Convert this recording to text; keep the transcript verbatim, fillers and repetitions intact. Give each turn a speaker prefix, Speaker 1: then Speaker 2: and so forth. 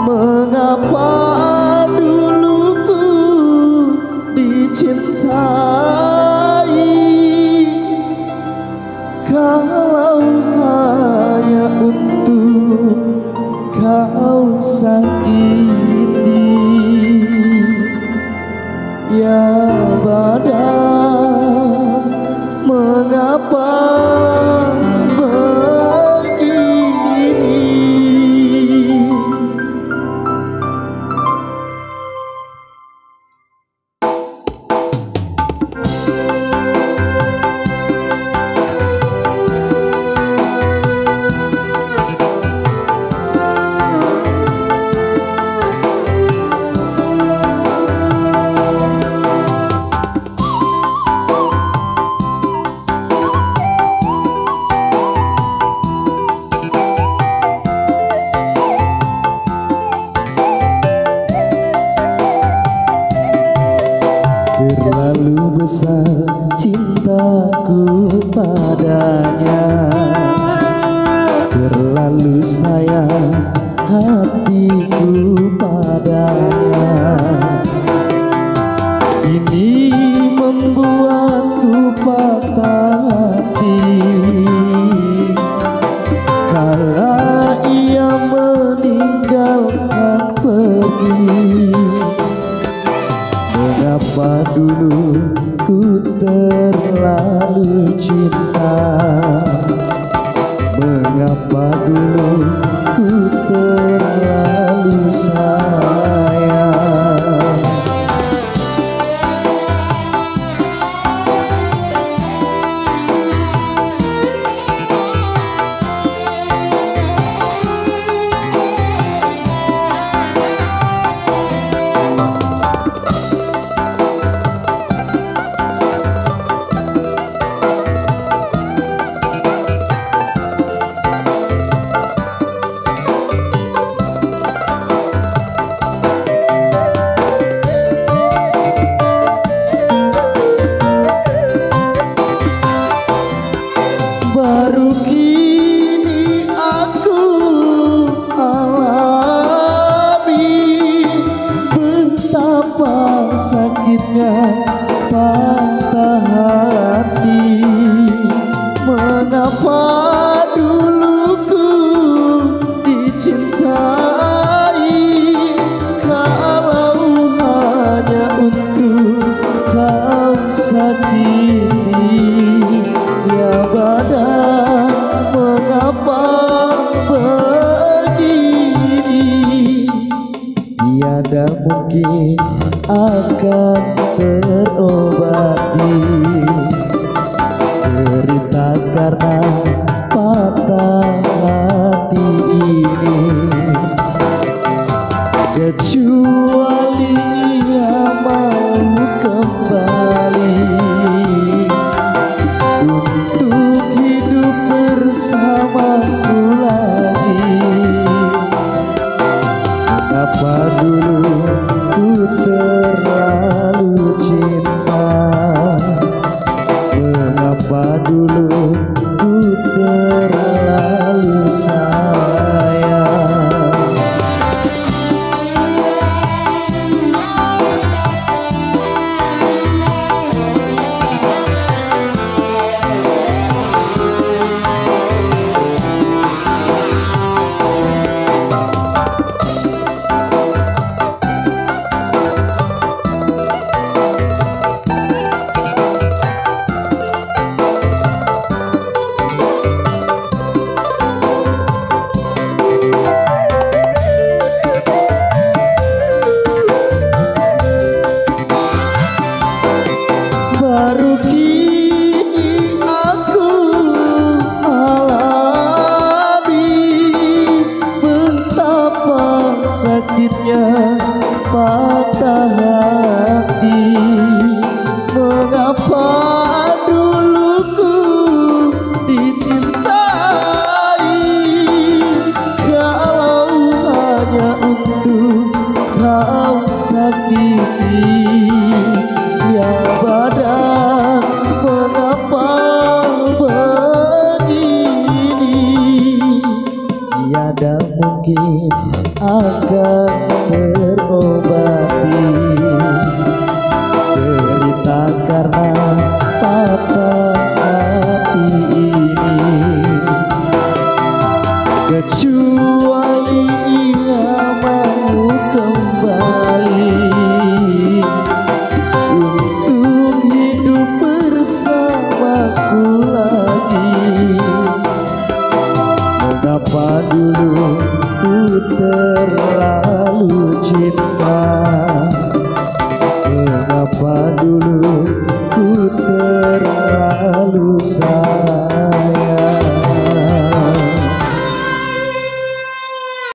Speaker 1: Mengapa dulu ku dicintai, kalau hanya untuk kau sakiti. Ya badan, mengapa terlalu besar cintaku padanya, terlalu sayang hatiku padanya. Ini membuatku patah hati kala ia meninggalkan pergi. Mengapa dulu ku terlalu cinta, mengapa dulu ku terlalu sayang. Baru kini aku alami betapa sakitnya patah hati. Mengapa dulu ku dicintai, kalau hanya untuk kau sakiti. Ya badan, mengapa begini? Tiada mungkin akan terobati derita karena patah hati ini, kecuali ia mau kembali untuk hidup bersamaku lagi. Mengapa dulu ku terlalu cinta, mengapa dulu ku terlalu sayang. Baru kini aku alami betapa sakitnya patah hati. Mengapa dulu ku dicintai, kalau hanya untuk kau sakiti. Ya badan, mengapa begini? Tiada mungkin akan terobati derita karena patah hati ini, kecuali ia mau kembali untuk hidup bersamaku lagi. Mengapa dulu ku terlalu cinta